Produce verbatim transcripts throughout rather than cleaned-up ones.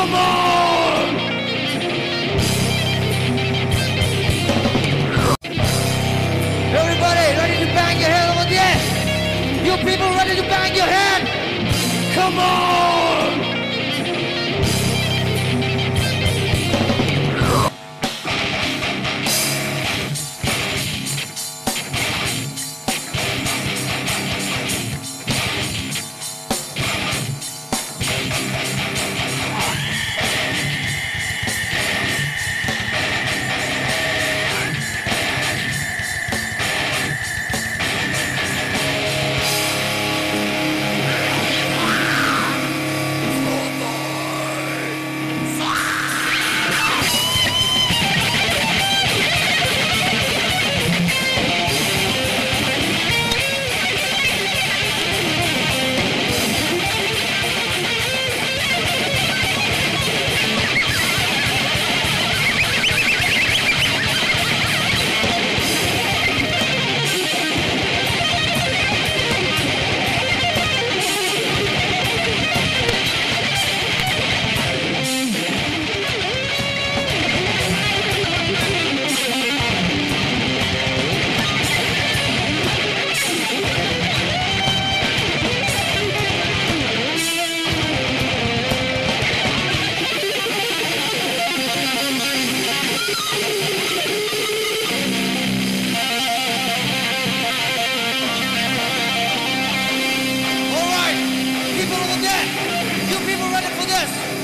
Come on! Everybody ready to bang your head over there? You people ready to bang your head? Come on! You people ready for this?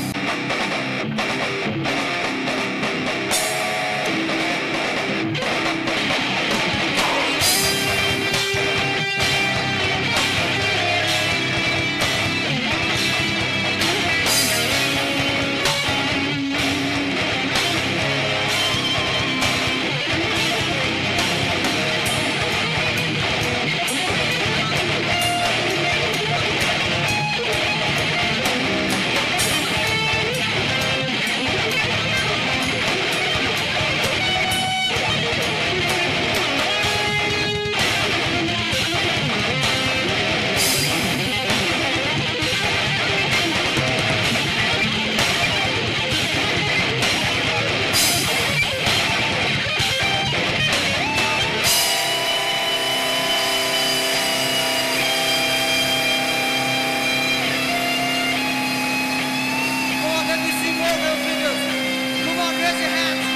Come on, let me see more of those fingers. Come on, raise your hands.